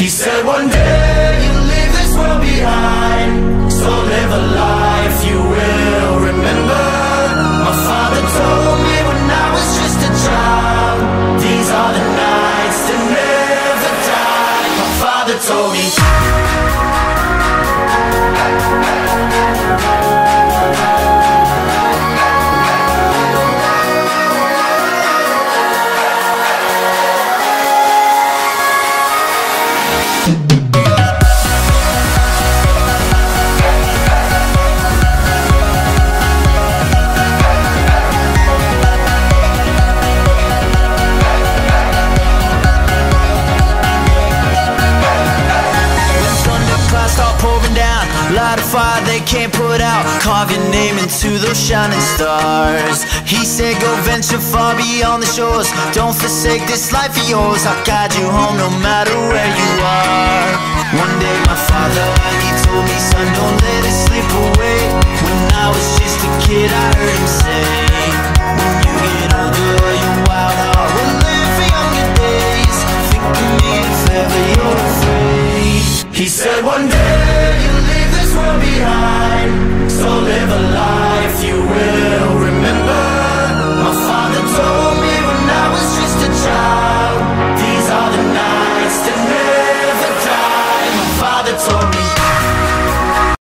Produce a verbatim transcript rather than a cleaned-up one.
He said one day you'll leave this world behind, so live a life you will remember. My father told me when I was just a child, these are the nights that never die. My father told me. Light a fire they can't put out, carve your name into those shining stars. He said go venture far beyond the shores, don't forsake this life of yours. I'll guide you home no matter where you are. One day my father, he told me, son, don't let it slip away. When I was just a kid I heard him say, when you get older your wild heart will live for younger days. Think of me if ever you're afraid. He said one day you'll leave this world behind,